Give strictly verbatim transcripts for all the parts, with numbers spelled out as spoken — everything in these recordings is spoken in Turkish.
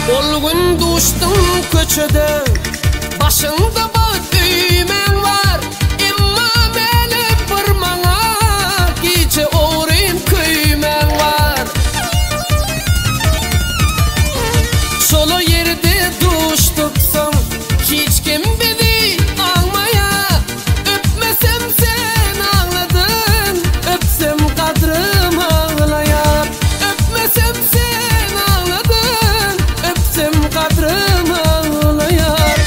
Ol gün duştun köçede, başında bağ düğmen var. Emma meni bir mana, gece oğrayım köymen var. Şolo yerde duştuksan, hiç kim beni almaya. Öpmesem sen ağladın, öpsem kadrım ağlayar. Öpmesem sen ağladın, öpsem kadrım ağlayar.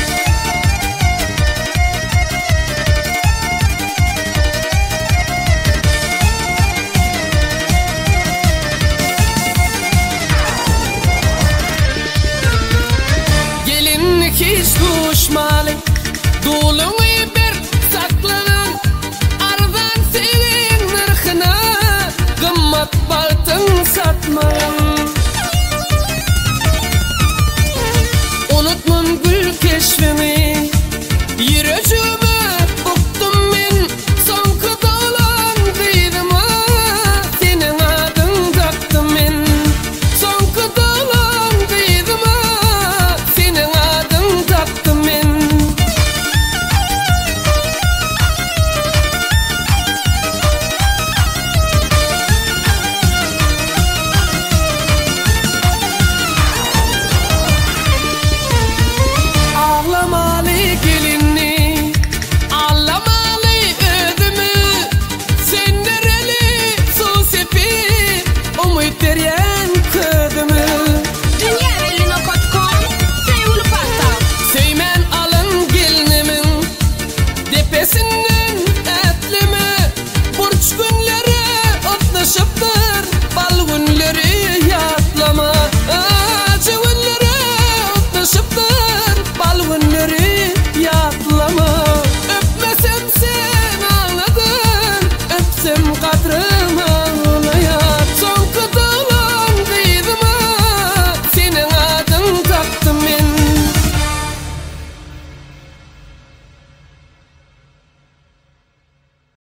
Gelinlik hiç düşmalı, dulunu bir saklanın. Ardan senin nırkına, kımmat baltın satmayın. Unutmun gül keşfini,